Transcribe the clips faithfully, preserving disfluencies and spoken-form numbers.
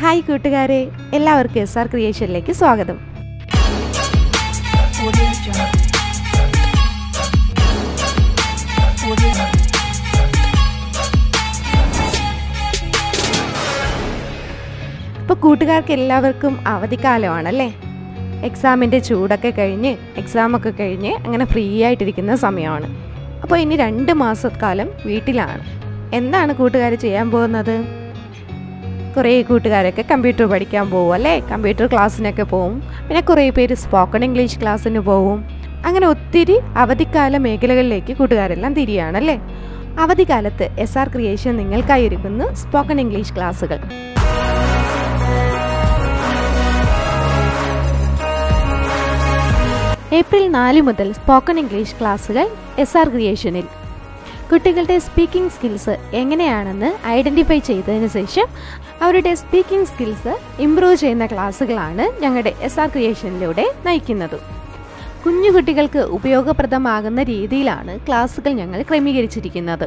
Hi കൂട്ടുകാരെ, എല്ലാവർക്കും S R ക്രിയേഷനിലേക്ക് സ്വാഗതം. ഇപ്പോൾ കൂട്ടുകാർക്ക് എല്ലാവർക്കും അവധിക്കാലമാണല്ലേ. എക്സാമിൻ്റെ ചൂടൊക്കെ കഴിഞ്ഞ് എക്സാമൊക്കെ കഴിഞ്ഞ് അങ്ങനെ ഫ്രീ ആയിട്ടിരിക്കുന്ന സമയമാണ്. അപ്പോൾ ഇനി രണ്ട് മാസക്കാലം വീട്ടിലാണ്. എന്താണ് കൂട്ടുകാർ ചെയ്യാൻ പോകുന്നത്? കുറേ കൂട്ടുകാരൊക്കെ കമ്പ്യൂട്ടർ പഠിക്കാൻ പോകും അല്ലേ, കമ്പ്യൂട്ടർ ക്ലാസ്സിനൊക്കെ പോവും. പിന്നെ കുറേ പേര് സ്പോക്കൺ ഇംഗ്ലീഷ് ക്ലാസ്സിന് പോവും. അങ്ങനെ ഒത്തിരി അവധിക്കാല മേഖലകളിലേക്ക് കൂട്ടുകാരെല്ലാം തിരിയാണല്ലേ. അവധിക്കാലത്ത് എസ് ആർ ക്രിയേഷൻ നിങ്ങൾക്കായി ഒരുക്കുന്നു സ്പോക്കൺ ഇംഗ്ലീഷ് ക്ലാസ്സുകൾ. ഏപ്രിൽ നാല് മുതൽ സ്പോക്കൺ ഇംഗ്ലീഷ് ക്ലാസ്സുകൾ എസ് ആർ ക്രിയേഷനിൽ. കുട്ടികളുടെ സ്പീക്കിംഗ് സ്കിൽസ് എങ്ങനെയാണെന്ന് ഐഡൻറ്റിഫൈ ചെയ്തതിന് ശേഷം അവരുടെ സ്പീക്കിംഗ് സ്കിൽസ് ഇംപ്രൂവ് ചെയ്യുന്ന ക്ലാസ്സുകളാണ് ഞങ്ങളുടെ എസ് ആർ ക്രിയേഷനിലൂടെ നയിക്കുന്നത്. കുഞ്ഞു കുട്ടികൾക്ക് ഉപയോഗപ്രദമാകുന്ന രീതിയിലാണ് ക്ലാസ്സുകൾ ഞങ്ങൾ ക്രമീകരിച്ചിരിക്കുന്നത്.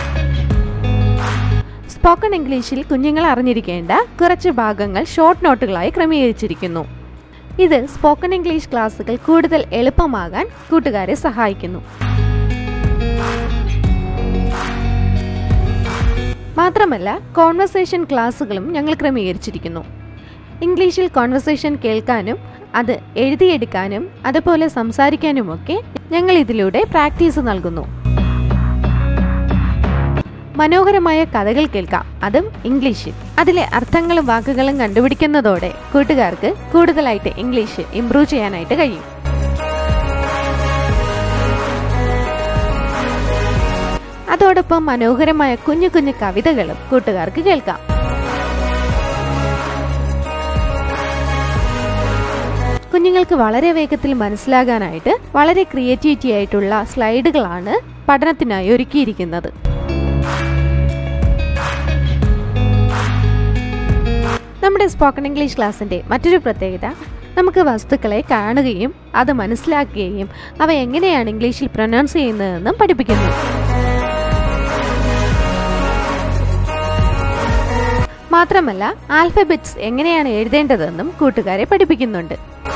സ്പോക്കൺ ഇംഗ്ലീഷിൽ കുഞ്ഞുങ്ങൾ അറിഞ്ഞിരിക്കേണ്ട കുറച്ച് ഭാഗങ്ങൾ ഷോർട്ട് നോട്ടുകളായി ക്രമീകരിച്ചിരിക്കുന്നു. ഇത് സ്പോക്കൺ ഇംഗ്ലീഷ് ക്ലാസ്സുകൾ കൂടുതൽ എളുപ്പമാകാൻ കൂട്ടുകാരെ സഹായിക്കുന്നു. മാത്രമല്ല, കോൺവെർസേഷൻ ക്ലാസ്സുകളും ഞങ്ങൾ ക്രമീകരിച്ചിരിക്കുന്നു. ഇംഗ്ലീഷിൽ കോൺവെർസേഷൻ കേൾക്കാനും അത് എഴുതിയെടുക്കാനും അതുപോലെ സംസാരിക്കാനുമൊക്കെ ഞങ്ങൾ ഇതിലൂടെ പ്രാക്ടീസ് നൽകുന്നു. മനോഹരമായ കഥകൾ കേൾക്കാം, അതും ഇംഗ്ലീഷിൽ. അതിലെ അർത്ഥങ്ങളും വാക്കുകളും കണ്ടുപിടിക്കുന്നതോടെ കൂട്ടുകാർക്ക് കൂടുതലായിട്ട് ഇംഗ്ലീഷ് ഇംപ്രൂവ് ചെയ്യാനായിട്ട് കഴിയും. അതോടൊപ്പം മനോഹരമായ കുഞ്ഞു കുഞ്ഞു കവിതകളും കൂട്ടുകാർക്ക് കേൾക്കാം. കുഞ്ഞുങ്ങൾക്ക് വളരെ വേഗത്തിൽ മനസ്സിലാകാനായിട്ട് വളരെ ക്രിയേറ്റിവിറ്റി ആയിട്ടുള്ള സ്ലൈഡുകളാണ് പഠനത്തിനായി ഒരുക്കിയിരിക്കുന്നത്. നമ്മുടെ സ്പോക്കൺ ഇംഗ്ലീഷ് ക്ലാസ്സിൻ്റെ മറ്റൊരു പ്രത്യേകത, നമുക്ക് വസ്തുക്കളെ കാണുകയും അത് മനസ്സിലാക്കുകയും അവ എങ്ങനെയാണ് ഇംഗ്ലീഷിൽ പ്രൊനൗൺസ് ചെയ്യുന്നതെന്നും പഠിപ്പിക്കുന്നു. മാത്രമല്ല, ആൽഫബറ്റ്സ് എങ്ങനെയാണ് എഴുതേണ്ടതെന്നും കൂട്ടുകാരെ പഠിപ്പിക്കുന്നുണ്ട്.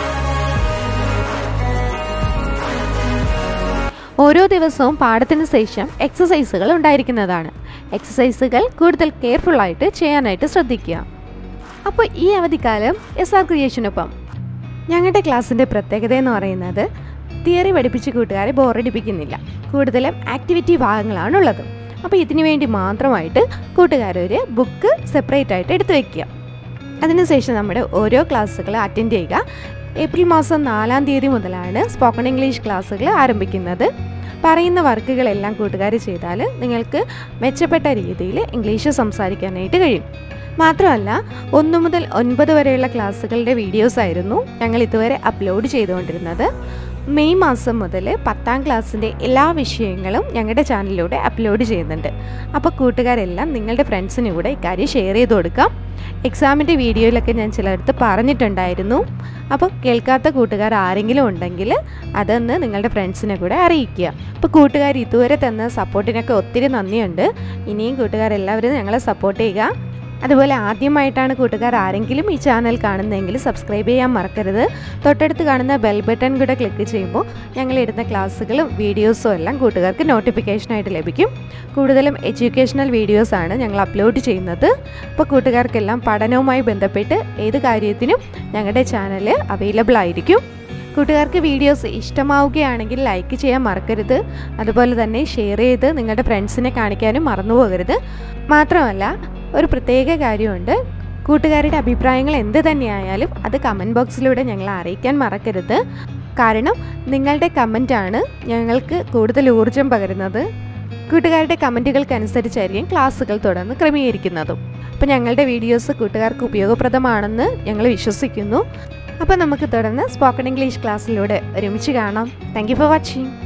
ഓരോ ദിവസവും പാഠത്തിന് ശേഷം എക്സസൈസുകൾ ഉണ്ടായിരിക്കുന്നതാണ്. എക്സസൈസുകൾ കൂടുതൽ കെയർഫുള്ളായിട്ട് ചെയ്യാനായിട്ട് ശ്രദ്ധിക്കുക. അപ്പോൾ ഈ അവധിക്കാലം എസ് ആർ ക്രിയേഷനൊപ്പം ഞങ്ങളുടെ ക്ലാസ്സിൻ്റെ പ്രത്യേകത എന്ന് പറയുന്നത് തിയറി പഠിപ്പിച്ച് കൂട്ടുകാരെ ബോറടിപ്പിക്കുന്നില്ല. കൂടുതലും ആക്ടിവിറ്റി ഭാഗങ്ങളാണുള്ളത്. അപ്പോൾ ഇതിനു വേണ്ടി മാത്രമായിട്ട് കൂട്ടുകാരൊരു ബുക്ക് സെപ്പറേറ്റ് ആയിട്ട് എടുത്തു വയ്ക്കുക. അതിനുശേഷം നമ്മുടെ ഓരോ ക്ലാസ്സുകൾ അറ്റൻഡ് ചെയ്യുക. ഏപ്രിൽ മാസം നാലാം തീയതി മുതലാണ് സ്പോക്കൺ ഇംഗ്ലീഷ് ക്ലാസ്സുകൾ ആരംഭിക്കുന്നത്. പറയുന്ന വർക്കുകളെല്ലാം കൂട്ടുകാർ ചെയ്താൽ നിങ്ങൾക്ക് മെച്ചപ്പെട്ട രീതിയിൽ ഇംഗ്ലീഷ് സംസാരിക്കാനായിട്ട് കഴിയും. മാത്രമല്ല, ഒന്ന് മുതൽ ഒൻപത് വരെയുള്ള ക്ലാസ്സുകളുടെ വീഡിയോസ് ആയിരുന്നു ഞങ്ങൾ ഇതുവരെ അപ്ലോഡ് ചെയ്തുകൊണ്ടിരുന്നത്. മെയ് മാസം മുതൽ പത്താം ക്ലാസ്സിൻ്റെ എല്ലാ വിഷയങ്ങളും ഞങ്ങളുടെ ചാനലിലൂടെ അപ്ലോഡ് ചെയ്യുന്നുണ്ട്. അപ്പോൾ കൂട്ടുകാരെല്ലാം നിങ്ങളുടെ ഫ്രണ്ട്സിന് കൂടെ ഇക്കാര്യം ഷെയർ ചെയ്ത് കൊടുക്കാം. എക്സാമിൻ്റെ വീഡിയോയിലൊക്കെ ഞാൻ ചിലയിടത്ത് പറഞ്ഞിട്ടുണ്ടായിരുന്നു. അപ്പോൾ കേൾക്കാത്ത കൂട്ടുകാർ ആരെങ്കിലും ഉണ്ടെങ്കിൽ അതൊന്ന് നിങ്ങളുടെ ഫ്രണ്ട്സിനെ കൂടെ അറിയിക്കുക. അപ്പോൾ കൂട്ടുകാർ ഇതുവരെ തന്ന സപ്പോർട്ടിനൊക്കെ ഒത്തിരി നന്ദിയുണ്ട്. ഇനിയും കൂട്ടുകാരെല്ലാവരും ഞങ്ങളെ സപ്പോർട്ട് ചെയ്യുക. അതുപോലെ ആദ്യമായിട്ടാണ് കൂട്ടുകാർ ആരെങ്കിലും ഈ ചാനൽ കാണുന്നതെങ്കിൽ സബ്സ്ക്രൈബ് ചെയ്യാൻ മറക്കരുത്. തൊട്ടടുത്ത് കാണുന്ന ബെൽ ബട്ടൺ കൂടെ ക്ലിക്ക് ചെയ്യുമ്പോൾ ഞങ്ങളിടുന്ന ക്ലാസ്സുകളും വീഡിയോസും എല്ലാം കൂട്ടുകാർക്ക് നോട്ടിഫിക്കേഷനായിട്ട് ലഭിക്കും. കൂടുതലും എഡ്യൂക്കേഷണൽ വീഡിയോസാണ് ഞങ്ങൾ അപ്ലോഡ് ചെയ്യുന്നത്. അപ്പോൾ കൂട്ടുകാർക്കെല്ലാം പഠനവുമായി ബന്ധപ്പെട്ട് ഏത് കാര്യത്തിനും ഞങ്ങളുടെ ചാനൽ അവൈലബിൾ ആയിരിക്കും. കൂട്ടുകാർക്ക് വീഡിയോസ് ഇഷ്ടമാവുകയാണെങ്കിൽ ലൈക്ക് ചെയ്യാൻ മറക്കരുത്. അതുപോലെ തന്നെ ഷെയർ ചെയ്ത് നിങ്ങളുടെ ഫ്രണ്ട്സിനെ കാണിക്കാനും മറന്നു പോകരുത്. മാത്രമല്ല, ഒരു പ്രത്യേക കാര്യമുണ്ട്. കൂട്ടുകാരുടെ അഭിപ്രായങ്ങൾ എന്ത് തന്നെയായാലും അത് കമൻറ്റ് ബോക്സിലൂടെ ഞങ്ങളെ അറിയിക്കാൻ മറക്കരുത്. കാരണം നിങ്ങളുടെ കമൻറ്റാണ് ഞങ്ങൾക്ക് കൂടുതൽ ഊർജ്ജം പകരുന്നത്. കൂട്ടുകാരുടെ കമൻറ്റുകൾക്കനുസരിച്ചായിരിക്കും ക്ലാസ്സുകൾ തുടർന്ന് ക്രമീകരിക്കുന്നതും. അപ്പോൾ ഞങ്ങളുടെ വീഡിയോസ് കൂട്ടുകാർക്ക് ഉപയോഗപ്രദമാണെന്ന് ഞങ്ങൾ വിശ്വസിക്കുന്നു. അപ്പോൾ നമുക്ക് തുടർന്ന് സ്പോക്കൺ ഇംഗ്ലീഷ് ക്ലാസ്സിലൂടെ ഒരുമിച്ച് കാണാം. Thank you for watching.